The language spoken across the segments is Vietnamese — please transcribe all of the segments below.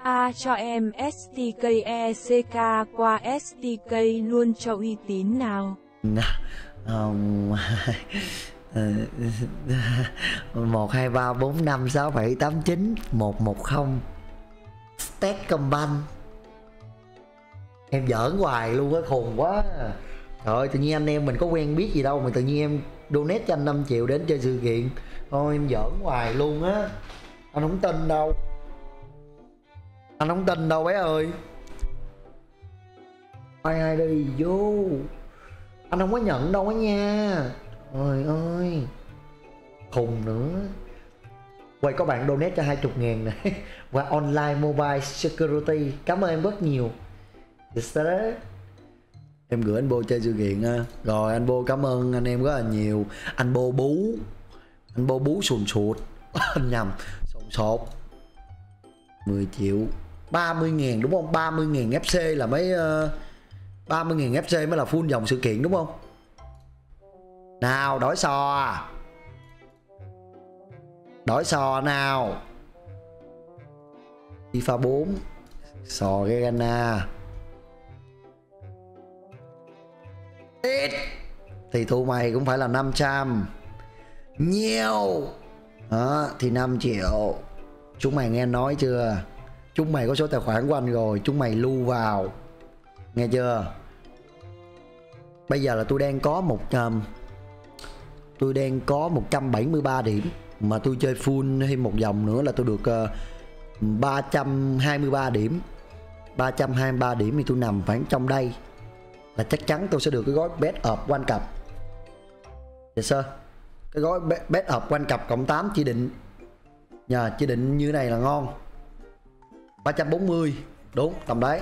A cho em STKECK qua STK luôn cho uy tín nào. 1 2 3 4 5 6 7 8 9 110 Techcombank. Em giỡn hoài luôn á, khùng quá. Trời ơi, tự nhiên anh em mình có quen biết gì đâu mà tự nhiên em donate cho anh 5 triệu đến chơi sự kiện. Thôi em giỡn hoài luôn á. Anh không tin đâu. Anh không tin đâu bé ơi. Ai đi vô. Anh không có nhận đâu á nha. Trời ơi. Khùng nữa. Quay có bạn donate cho 20.000 này qua online mobile security. Cảm ơn em rất nhiều. Em gửi anh Bô chơi sự kiện ha. Rồi anh Bô cảm ơn anh em rất là nhiều. Anh Bô bú. Anh Bô bú sùn sụt. Nhầm. Sồn sột. 10 triệu 30.000 đúng không? 30.000 FC là mấy 30.000 FC mới là full dòng sự kiện đúng không? Nào đổi sò. Đổi sò nào. FIFA 4 sò Gana thì tụi mày cũng phải là 500 nhiều đó, thì 5 triệu. Chúng mày nghe nói chưa? Chúng mày có số tài khoản của anh rồi, chúng mày lưu vào nghe chưa? Bây giờ là tôi đang có 173 điểm mà tôi chơi full thêm một vòng nữa là tôi được 323 điểm. 323 điểm thì tôi nằm khoảng trong đây là chắc chắn tôi sẽ được cái gói bet up World Cup. Yes sir. Cái gói bet up World Cup cộng 8 chỉ định chỉ định như này là ngon. 340 đúng tầm đấy.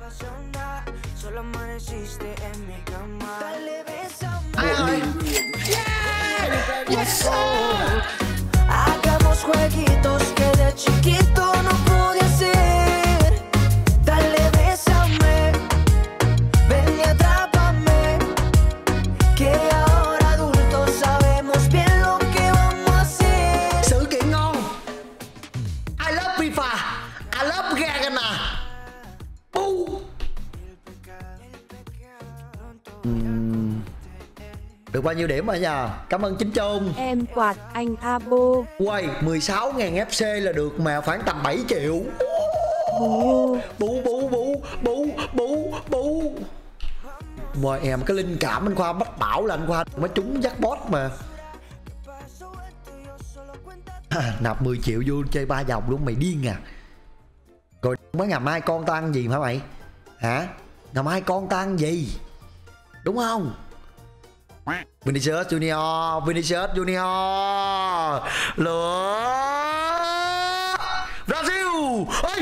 Hagamos jueguitos que de chiquito no pude hacer. Dale, bésame, ven y atrápame, que ahora adultos sabemos bien lo que vamos a hacer. Sự kiện ngon. I love FIFA. I love Gagana. Được bao nhiêu điểm rồi nhờ? Cảm ơn Chính Trung. Em quạt anh Abo. Quay 16.000 FC là được mà khoảng tầm 7 triệu. Bú Bú. Mời em cái linh cảm anh Khoa Bách bảo là anh Khoa mới trúng jackpot mà. Nạp 10 triệu vô chơi 3 vòng luôn mày điên à. Rồi mới ngày mai con tao ăn gì hả mày? Hả? Ngày mai con tao ăn gì? Đúng không? Vinicius Junior lửa Brazil ơi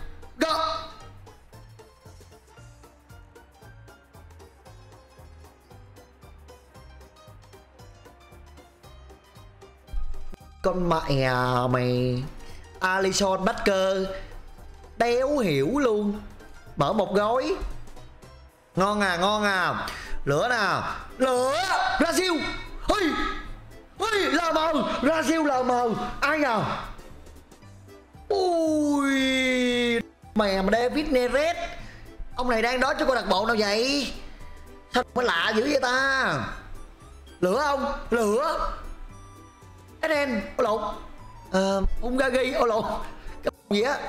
con mẹ mày. Alisson Becker đéo hiểu luôn. Mở một gói ngon à. Lửa nào. Lửa Brazil. Ôi lờ mờ. Brazil lờ mờ. Ai nhờ? Ui mẹ mà David Neres. Ông này đang đó cho câu lạc bộ nào vậy? Sao mới lạ dữ vậy ta? Lửa không? Lửa Eden. Ô lộn Ungagi. Ô lộn cái gì á.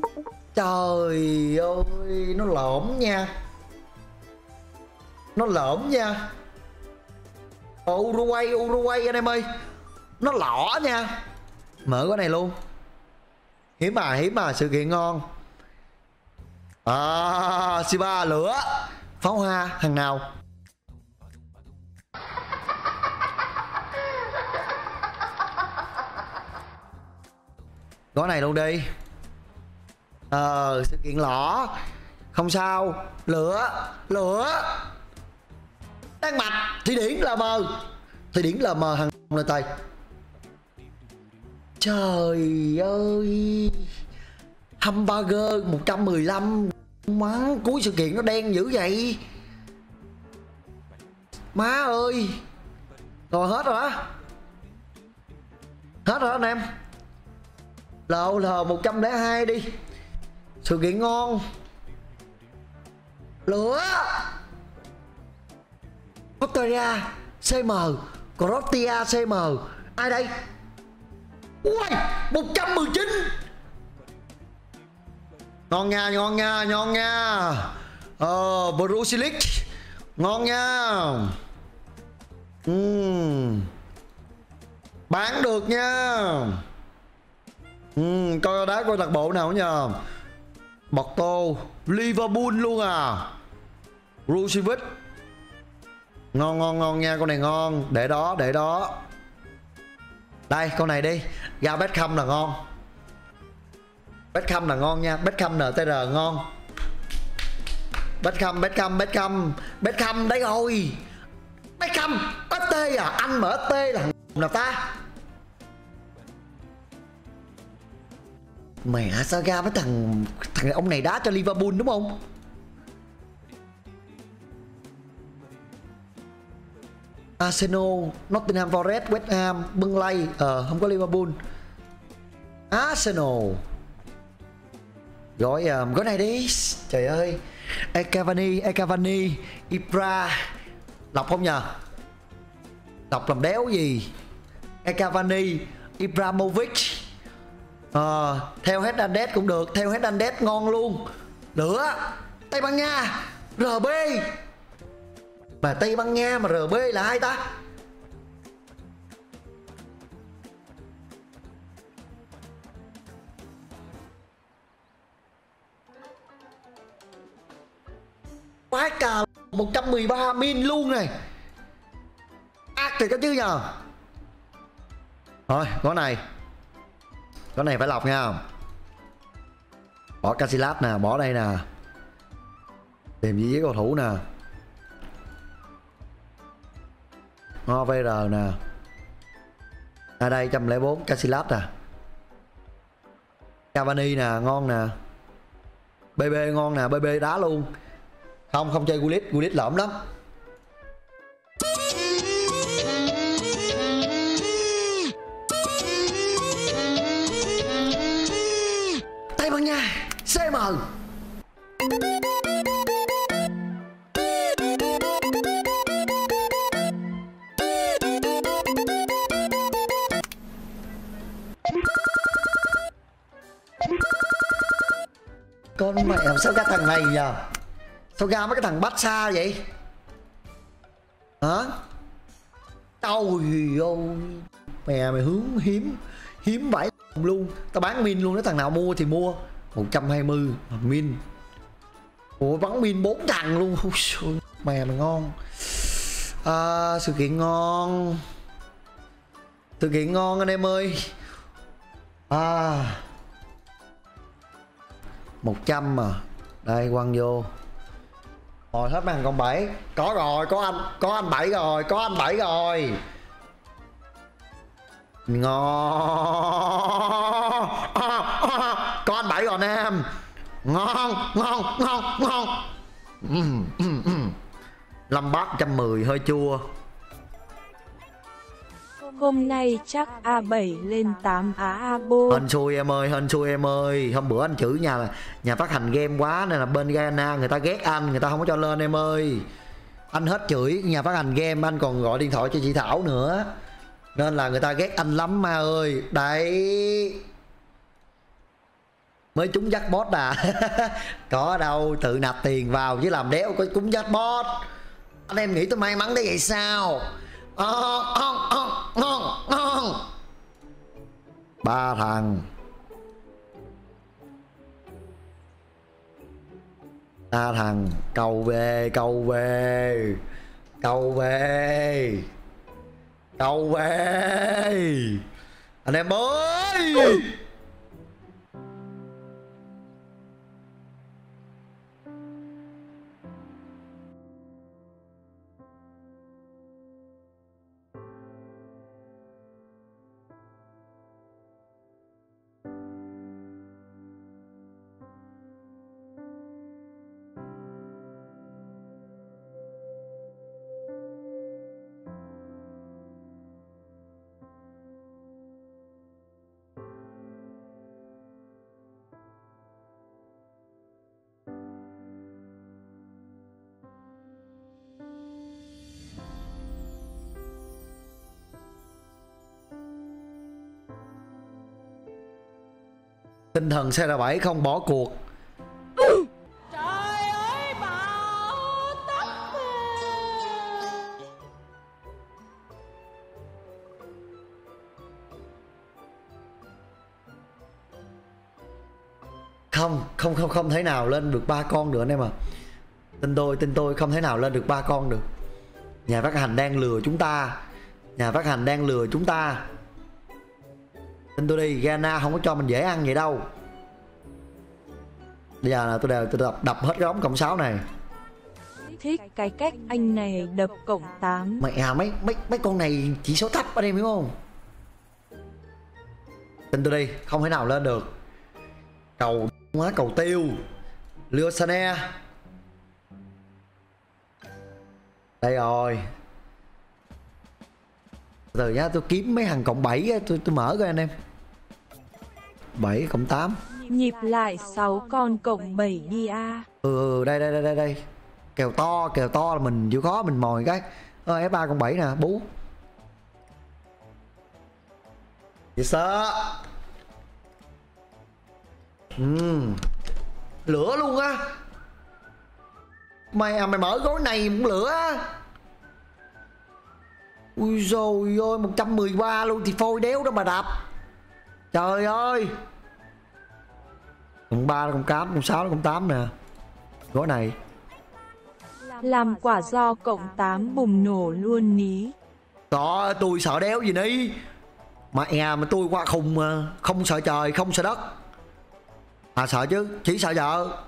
Trời ơi nó lộn nha. Uruguay anh em ơi. Nó lỏ nha. Mở cái này luôn. Hiếm mà sự kiện ngon. Siba lửa. Pháo hoa thằng nào. Gói này luôn đi. Sự kiện lỏ. Không sao. Lửa Đan Mạch. Thụy Điển là mờ thằng nơi Tây. Trời ơi. Hamburger 115. Má cuối sự kiện nó đen dữ vậy. Má ơi. Rồi hết rồi á. Hết rồi anh em. LL 102 đi. Sự kiện ngon. Lửa. Australia CM, Croatia CM. Ai đây? Ui, 119. Ngon nha, ngon nha, ngon nha. Brusilic. Ngon nha. Bán được nha. Coi đá coi đặc bộ nào nha. Porto, Liverpool luôn à. Rusivic. Ngon ngon ngon nha, con này ngon. Để đó, để đó. Đây, con này đi. Ra Beckham là ngon. Beckham là ngon nha. Beckham NTR ngon. Beckham, Beckham, Beckham. Beckham đấy rồi. Beckham, ST à. Anh mở ST là thằng nào ta. Mẹ sao ra với thằng ông này đá cho Liverpool đúng không? Arsenal, Nottingham Forest, West Ham, Burnley. Không có Liverpool. Arsenal. Gói này đi. Trời ơi. Cavani, Ibra. Lọc không nhờ? Lọc làm đéo gì? Cavani, Ibrahimovic. Theo Hernandez cũng được. Theo Hernandez ngon luôn. Lửa. Tây Ban Nha, RB. Mà Tây Ban Nha mà RB là ai ta? Quá cà. 113 min luôn này. Ác thì có chứ nhờ. Thôi có này. Có này phải lọc nha. Bỏ Casillas nè. Bỏ đây nè. Tìm gì với cầu thủ nè. OVR nè. À đây 104 Casillas nè. Cavani nè. Ngon nè. BB ngon nè. BB đá luôn. Không chơi Gullit. Gullit lỡm lắm. Tây Ban Nha CM. Con mẹ sao ra thằng này nhờ? Sao ra mấy cái thằng Barca vậy? Hả? Trời ơi. Mẹ mày hướng hiếm vãi luôn. Tao bán min luôn đó, thằng nào mua thì mua. 120 min. Ủa bắn min 4 thằng luôn. Mẹ mày ngon. Sự kiện ngon. Sự kiện ngon anh em ơi. 100 mà. Đây quăng vô. Rồi hết màn con 7. Có rồi, có anh 7 rồi, có anh 7 rồi. Ngon. Có anh 7 rồi anh em. Ngon, ngon, ngon, ngon. Lampard 110 hơi chua. Hôm nay chắc A7 lên 8 Abo. Hên xui em ơi, hên xui em ơi. Hôm bữa anh chửi nhà phát hành game quá nên là bên Guyana người ta ghét anh, người ta không có cho lên em ơi. Anh hết chửi nhà phát hành game, anh còn gọi điện thoại cho chị Thảo nữa. Nên là người ta ghét anh lắm ma ơi. Đấy. Mới trúng jackpot à. Có đâu, tự nạp tiền vào chứ làm đéo có trúng jackpot. Anh em nghĩ tôi may mắn thế vậy sao? Ngon. 3 thằng. 3 thằng. Cầu về. Anh em ơi. Tinh thần CR7 không bỏ cuộc. Trời ơi bão táp Không thể nào lên được 3 con được anh em à. Tin tôi không thể nào lên được 3 con được. Nhà phát hành đang lừa chúng ta. Nhà phát hành đang lừa chúng ta. Tin tôi đi, Ghana không có cho mình dễ ăn vậy đâu. Bây giờ là tôi đập hết cái đống cộng 6 này. Thích cái cách anh này đập cộng 8. Mấy con này chỉ số thấp anh em hiểu không? Tin tôi đi, không thể nào lên được. Cầu quá, cầu tiêu. Lyosane. Đây rồi. Từ nhá, tôi kiếm mấy thằng cộng 7 tôi mở coi anh em. 7 cộng 8. Nhịp lại 6 con cộng 7 đi a. Đây. Kèo to là mình chịu khó mình mồi cái. F3 cộng 7 nè, bú. Vậy sợ. Lửa luôn á. Mày mở gói này cũng lửa á. Ui dồi ôi, 113 luôn thì phôi đéo đó mà đập. Trời ơi. Cộng 3, cộng 8, cộng 6, cộng 8 nè. Gói này Làm quả do cộng 8 bùng nổ luôn ní. đó, tôi sợ đéo gì ní. Mà tôi qua khùng mà. Không sợ trời, không sợ đất. À sợ chứ, chỉ sợ vợ.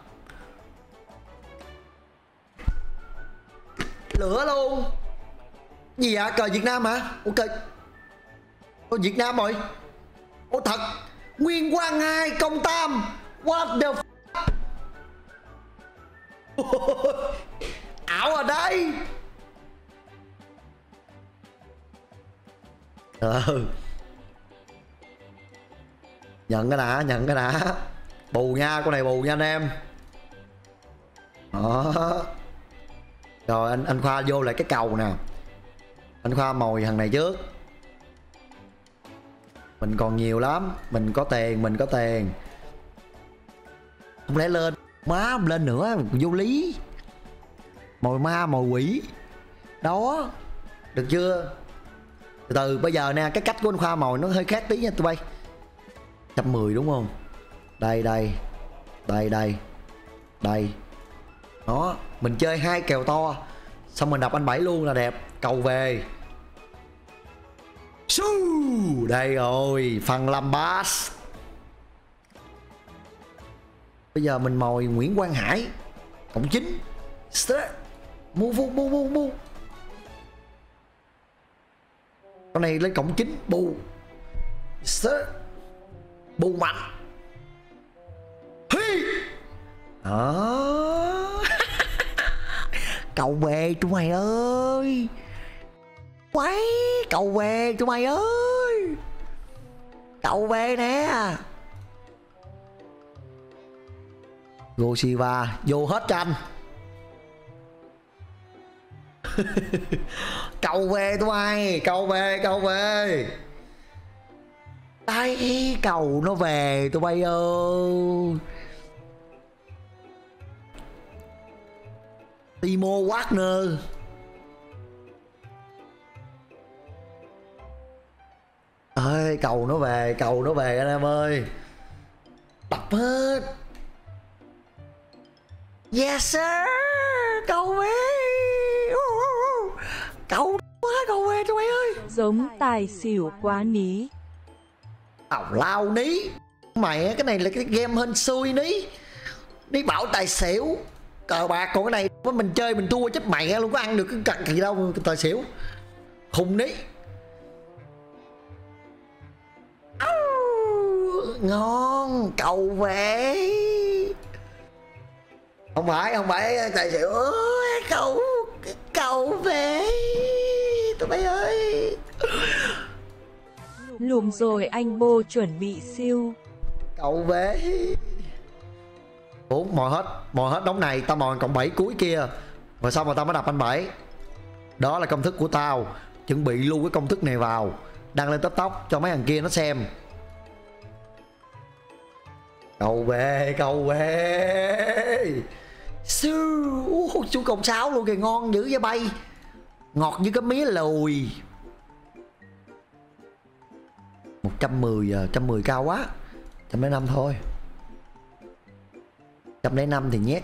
Lửa luôn. Gì vậy, cờ Việt Nam hả? Ok. Ủa Việt Nam rồi. Ủa thật. Nguyên Quang 2 công tam. What the f... ảo ở đây. Nhận cái đã. Bù nha, con này bù nha anh em. Đó. Rồi anh Khoa vô lại cái cầu nè. Anh Khoa mồi thằng này trước. Mình còn nhiều lắm. Mình có tiền. Không lẽ lên. Má lên nữa vô lý. Mồi ma mồi quỷ. Đó. Được chưa? Từ bây giờ nè, cái cách của anh Khoa mồi nó hơi khác tí nha tụi bay. 110 đúng không? Đây. Đó, mình chơi 2 kèo to. Xong mình đập anh 7 luôn là đẹp. Cầu về. Đây rồi, phần làm bass. Bây giờ mình mồi Nguyễn Quang Hải cộng 9. Mu. Con này lên cộng 9 bù. Bù mạnh. Đó. Cầu về tụi mày ơi. Quái, cầu về tụi mày ơi. Cầu về nè. Goshiva vô hết tranh. Cầu về tụi mày. Cầu về. Đây, cầu nó về tụi bay ơi. Timo Wagner. Ơi, cầu nó về anh em ơi. Đập hết. Yes sir. Cầu về. Cầu về tụi bay ơi. Giống tài xỉu quá ní. Tào lao ní. Mẹ, cái này là cái game hên xui ní. Ní bảo tài xỉu. Cờ bạc, còn cái này mình chơi mình thua chết mẹ luôn, có ăn được cái cặn gì đâu. Tài xỉu khùng ní. Ngon. Cầu về. Không phải tài xỉu ơi. Cầu về tụi bay ơi. Lùm rồi anh Bô chuẩn bị siêu. Cầu về. Ủa mồi hết đống này. Tao mồi cộng 7 cuối kia. Rồi xong rồi tao mới đập anh 7. Đó là công thức của tao. Chuẩn bị lưu cái công thức này vào, đăng lên TikTok cho mấy thằng kia nó xem. Cầu về, cầu về. Chú cộng 6 luôn kìa, ngon dữ vậy bay. Ngọt như cái mía lùi. 110 giờ, 110 cao quá. 105 thôi. 105 thì nhét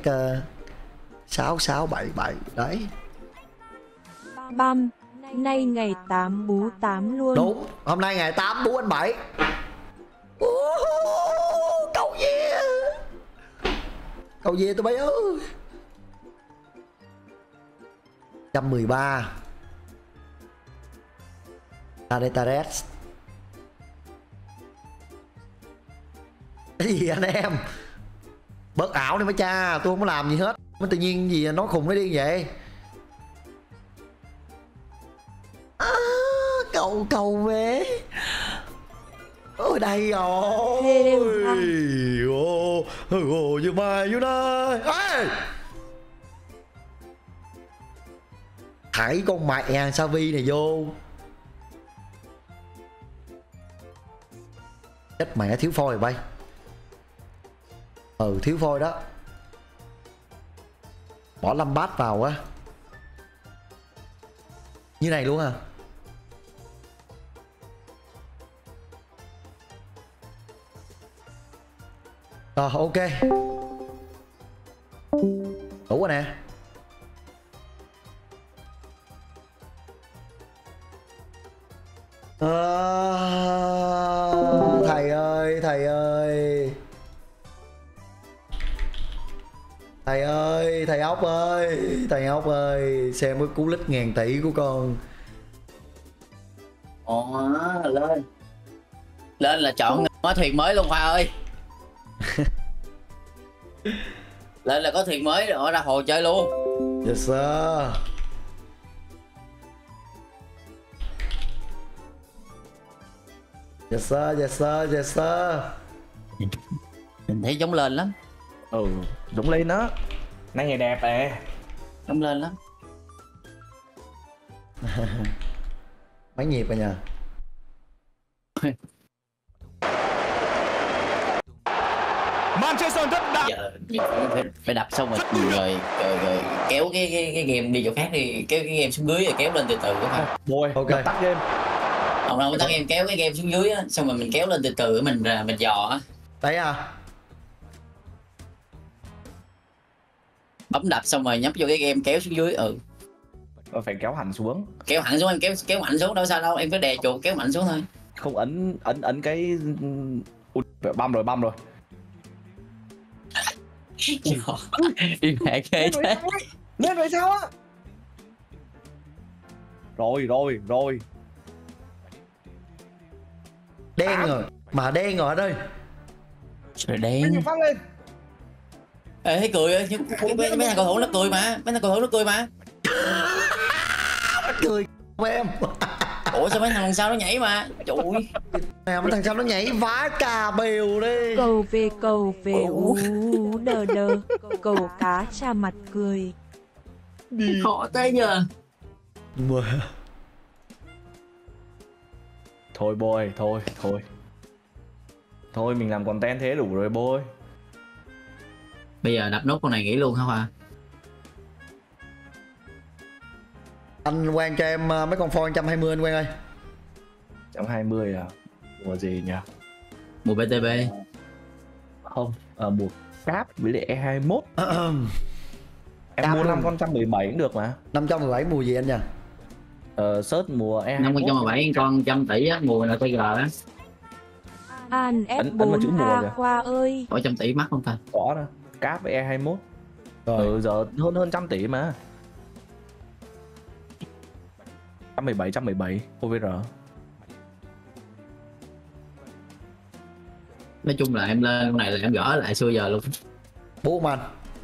6677 đấy. Băm, nay ngày 8 bú 8 luôn. Đúng, hôm nay ngày 8 bú anh 7. Cầu về. Cầu về tụi bay ơi. 113. Taretares. Cái gì anh em? Bớt ảo đi mấy cha, tôi không có làm gì hết. Mới tự nhiên gì nói khùng nó đi vậy. Cầu về. Ở đây rồi. You my unite. Thải con mẹ Savi này vô. Chết mẹ, thiếu phôi rồi bay. Thiếu phôi đó. Bỏ Lampard vào á. Như này luôn à. Rồi ok. Đủ rồi nè. Thầy ơi, thầy ơi. Thầy ơi, thầy ốc ơi. Thầy ốc ơi, xem cái cú lít ngàn tỷ của con. Lên. Lên là chọn có thuyền mới luôn Khoa ơi. Lên là có thuyền mới rồi, ra hồ chơi luôn. Yes sir. Yes sir, yes sir, yes sir. Mình thấy giống lên lắm. Dũng lên đó. Nay ngày đẹp nè. Giống lên lắm. Mấy nhịp rồi nhờ. Manchester United đã. Giờ phải đập xong rồi kéo cái game đi chỗ khác đi, kéo cái game xuống dưới rồi kéo lên từ từ đúng không? Bôi, ok. Tắt game. Không đâu, tắt game, kéo cái game xuống dưới á, xong rồi mình kéo lên từ từ mình dò á. Đấy à. Bấm đập xong rồi nhấp vô cái game kéo xuống dưới. Phải kéo hẳn xuống. Kéo hẳn xuống, em kéo mạnh xuống đâu sao đâu, em phải đè chuột kéo mạnh xuống thôi. Không ấn cái băm rồi. Đi mẹ ghê thế. Lên rồi sao á? Rồi. Đen rồi. Mà đen rồi anh ơi. Trời đen. Phát lên. Ê thấy cười ơi, mấy thằng cầu thủ nó cười mà, Cười em. Ủa sao mấy thằng sau nó nhảy mà. Trời ơi. Mẹ mấy thằng sau nó nhảy vá cà bèo đi. Cầu về đờ cầu cá cha mặt cười. Họ tới nhờ. Thôi boy, thôi mình làm content thế đủ rồi boy. Bây giờ đập nốt con này nghỉ luôn hả Khoa? Anh Quang cho em mấy con phone 120 anh Quang ơi. 120 à? Mùa gì nhỉ? Mùa BTB. Không, mùa cáp với lại E21. Em Cáp mua luôn. 517 cũng được mà. 517 mùa gì anh nhỉ? Search mùa E21. 517 con 100 tỷ á, mùa là TG á. An Ấn vào chữ mùa F4A kìa. Khoa ơi. Có 100 tỷ mắc không ta? Có đó. Cáp với E21. Rồi. Giờ hơn 100 tỷ mà. 117 OVR. Nói chung là em lên con này là em gỡ lại xưa giờ luôn. Bố của anh.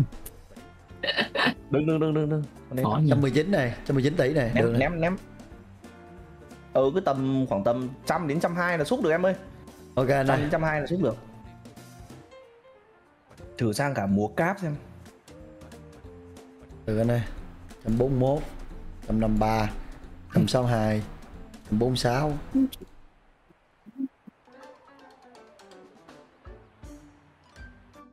Đừng. Khó nha. 119 này, 119 tỷ này. Được này. Ném. Cứ khoảng tầm 100 đến 120 là xúc được em ơi. Ok anh 100 ơi. đến 120 là xúc được. Thử sang cả mùa cáp xem. Được anh ơi. 141, 153, 162, 146.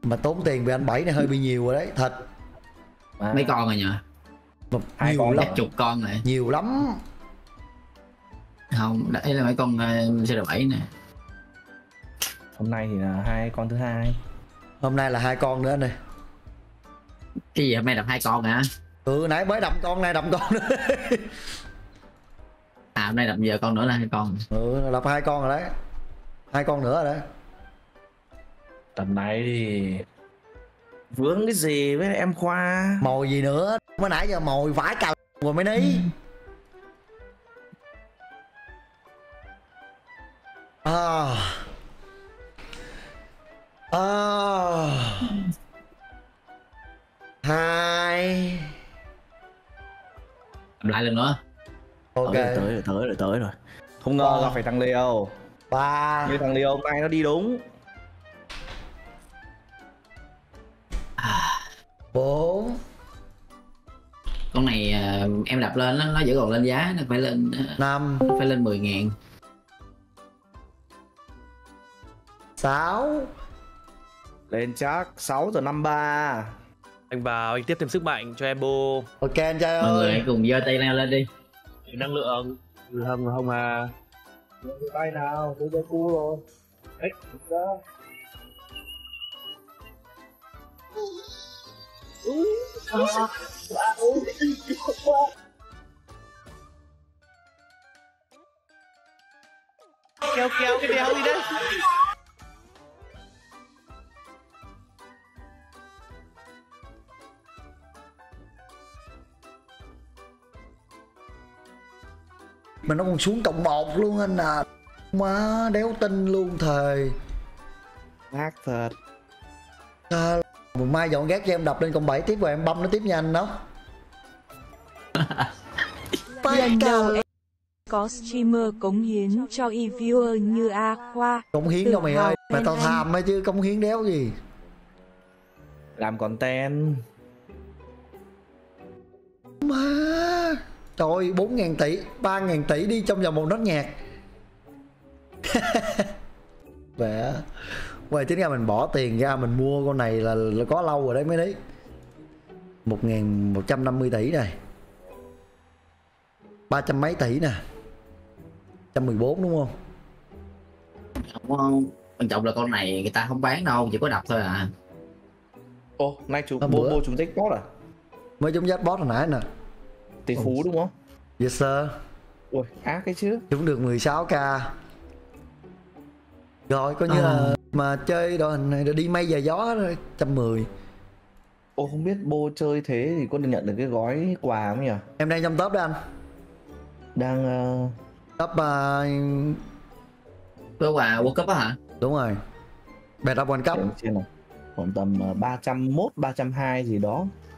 Mà tốn tiền vì anh Bảy này hơi bị nhiều rồi đấy, thật. Mấy con rồi nhỉ? Hai Nhiều con lắm. Chắc chục con rồi. Nhiều lắm. Không, đấy là mấy con C7 nè. Hôm nay thì là 2 con thứ hai. Hôm nay là 2 con nữa này. Cái gì hôm nay đập 2 con hả? Nãy mới đập con này, đập con nữa. À hôm nay đập giờ con nữa là 2 con. Đập 2 con rồi đấy. 2 con nữa rồi đấy. Tầm này thì vướng cái gì với em Khoa? Mồi gì nữa, mới nãy giờ mồi vãi cà rồi mới ní. Hai. Lại lần nữa. Ok. Tới rồi. Không ngờ gặp phải thằng Leo. 3. Như thằng Leo hôm nay nó đi đúng. 4. Con này em đập lên nó vẫn còn lên giá, nó phải lên 5. phải lên 10.000. 6. Lên chắc 6 giờ 53. Anh vào, anh tiếp thêm sức mạnh cho em bô. Ok anh trai Mọi người ơi. cùng giơ tay leo lên đi. Năng lượng. Không à. Tay nào, tôi cho cu rồi. Đấy, ra. Kéo cái đéo đi đấy. Mà nó còn xuống cộng 1 luôn anh à. Má đéo tin luôn thề. Ác thật. Mai dọn gác cho em đập lên cộng 7 tiếp rồi em băm nó tiếp nha anh đó. Lần đầu em có streamer cống hiến cho e-viewer như A Khoa. Cống hiến Tự đâu mày hào ơi. Mày khen tao anh. tham ấy chứ cống hiến đéo gì. Làm content. Má. Trời ơi 4.000 tỷ 3.000 tỷ đi trong vòng một nốt nhạc. Vẽ. Vậy tính ra mình bỏ tiền ra mình mua con này là có lâu rồi đấy mới đấy. 1.150 tỷ này. 300 mấy tỷ nè. 114 đúng không? Không, quan trọng là con này người ta không bán đâu, chỉ có đập thôi à. Ồ, nay chú Hôm bố bữa. bố chúng jackpot à? Mới giống jackpot hồi nãy nè. Tỷ phú đúng không? Yes sir. Ui, ác cái chứ. Chúng được 16k. Rồi coi như là mà chơi đội hình này đi mây về gió rồi 110. Ồ, không biết bố chơi thế thì có được nhận được cái gói quà không nhỉ? Em đang trong top đó anh. Đang Top Có quà World Cup á hả? đúng rồi. Bè top World Cup. trên này khoảng tầm 301, 320 gì đó.